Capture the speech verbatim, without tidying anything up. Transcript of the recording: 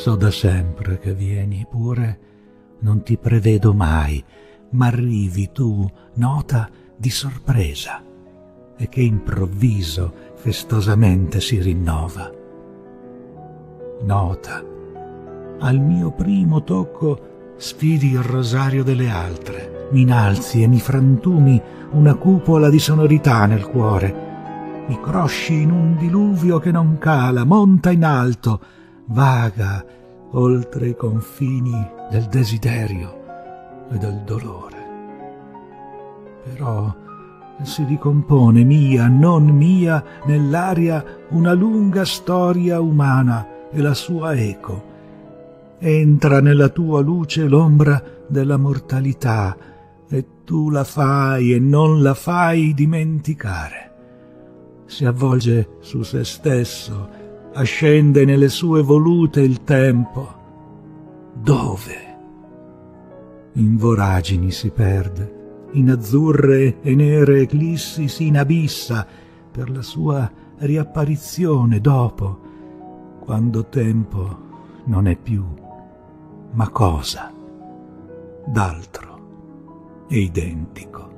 So da sempre che vieni, pure non ti prevedo mai, ma arrivi tu, nota di sorpresa, e che improvviso festosamente si rinnova. Nota, al mio primo tocco sfidi il rosario delle altre, mi innalzi e mi frantumi una cupola di sonorità nel cuore, mi crosci in un diluvio che non cala, monta in alto, vaga oltre i confini del desiderio e del dolore. Però si ricompone mia, non mia, nell'aria una lunga storia umana e la sua eco. Entra nella tua luce l'ombra della mortalità e tu la fai e non la fai dimenticare. Si avvolge su se stesso, ascende nelle sue volute il tempo. Dove? In voragini si perde, in azzurre e nere eclissi si inabissa per la sua riapparizione dopo, quando tempo non è più, ma cosa d'altro e identico.